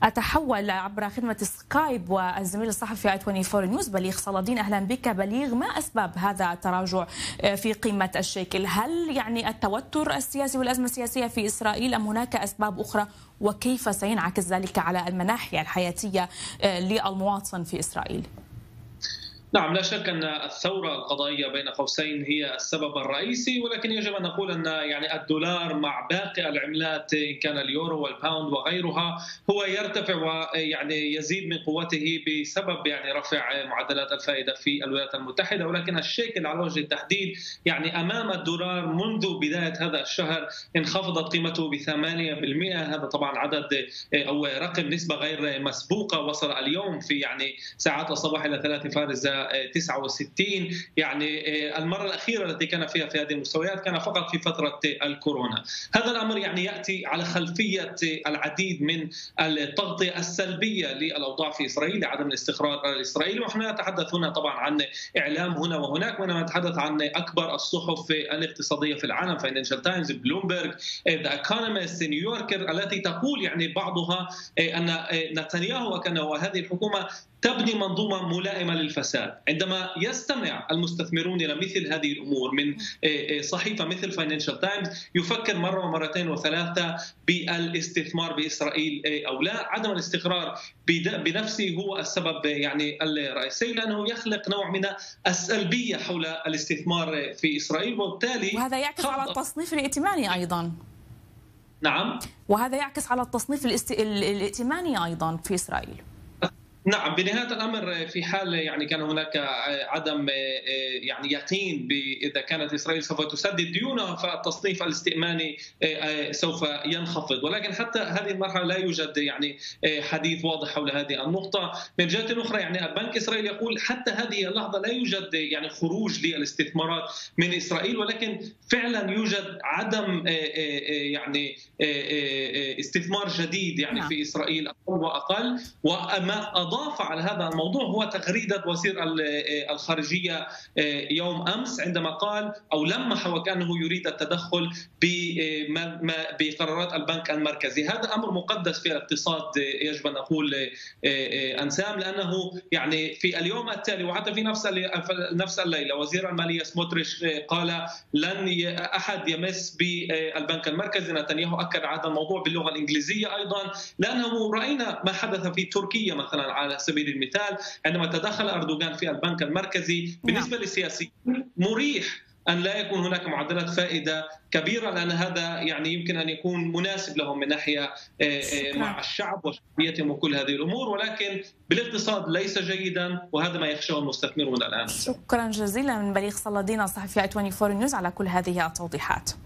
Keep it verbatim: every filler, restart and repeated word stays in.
أتحول عبر خدمة سكايب والزميل الصحفي آي أربعة وعشرين نيوز بليغ صلادين. أهلا بك بليغ. ما أسباب هذا التراجع في قيمة الشيكل؟ هل يعني التوتر السياسي والأزمة السياسية في إسرائيل أم هناك أسباب أخرى؟ وكيف سينعكس ذلك على المناحي الحياتية للمواطن في إسرائيل؟ نعم، لا شك أن الثورة القضائية بين قوسين هي السبب الرئيسي، ولكن يجب أن نقول أن يعني الدولار مع باقي العملات إن كان اليورو والباوند وغيرها هو يرتفع ويعني يزيد من قوته بسبب يعني رفع معدلات الفائدة في الولايات المتحدة، ولكن الشيكل على وجه التحديد يعني أمام الدولار منذ بداية هذا الشهر انخفضت قيمته بثمانية بالمئة. هذا طبعا عدد أو رقم نسبة غير مسبوقة، وصل اليوم في يعني ساعات الصباح إلى ثلاثة فارزة تسعة وستين. يعني المرة الأخيرة التي كان فيها في هذه المستويات كان فقط في فترة الكورونا. هذا الأمر يعني يأتي على خلفية العديد من التغطية السلبية للأوضاع في إسرائيل لعدم الاستقرار الإسرائيلي، ونحن نتحدث هنا طبعا عن إعلام هنا وهناك، وإنما نتحدث عن أكبر الصحف الاقتصادية في العالم، فاينانشال تايمز، بلومبرج، ذا ايكونومست، نيويوركر، التي تقول يعني بعضها أن نتنياهو وكان هذه الحكومة تبني منظومة ملائمة للفساد. عندما يستمع المستثمرون إلى مثل هذه الأمور من صحيفة مثل فاينانشال تايمز يفكر مرة ومرتين وثلاثة بالاستثمار بإسرائيل أو لا. عدم الاستقرار بنفسه هو السبب يعني الرئيسي، لأنه يخلق نوع من السلبية حول الاستثمار في إسرائيل، وبالتالي وهذا يعكس على التصنيف الائتماني أيضا. نعم، وهذا يعكس على التصنيف الاست... الائتماني أيضا في إسرائيل. نعم، بنهاية الأمر في حال يعني كان هناك عدم يعني يقين إذا كانت إسرائيل سوف تسدد ديونها فالتصنيف الاستئماني سوف ينخفض، ولكن حتى هذه المرحلة لا يوجد يعني حديث واضح حول هذه النقطة. من جهة أخرى يعني البنك الإسرائيلي يقول حتى هذه اللحظة لا يوجد يعني خروج للاستثمارات من إسرائيل، ولكن فعلا يوجد عدم يعني استثمار جديد يعني في إسرائيل أقل وأقل. وما أضاف على هذا الموضوع هو تغريدة وزير الخارجية يوم أمس عندما قال أو لمح وكأنه يريد التدخل بقرارات البنك المركزي. هذا أمر مقدس في الاقتصاد يجب أن نقول أنسام، لأنه يعني في اليوم التالي وحتى في نفس نفس الليلة وزير المالية سموتريش قال لن أحد يمس بالبنك المركزي. نتنياهو أكد على هذا الموضوع باللغة الإنجليزية أيضا، لأنه رأينا ما حدث في تركيا مثلا على سبيل المثال عندما تدخل أردوغان في البنك المركزي. بالنسبة للسياسيين مريح أن لا يكون هناك معدلات فائدة كبيرة، لأن هذا يعني يمكن أن يكون مناسب لهم من ناحية مع الشعب وشعبيتهم وكل هذه الأمور، ولكن بالاقتصاد ليس جيدا، وهذا ما يخشاه المستثمرون الآن. شكرا جزيلا من بليغ صلادين صحفي آي أربعة وعشرين نيوز على كل هذه التوضيحات.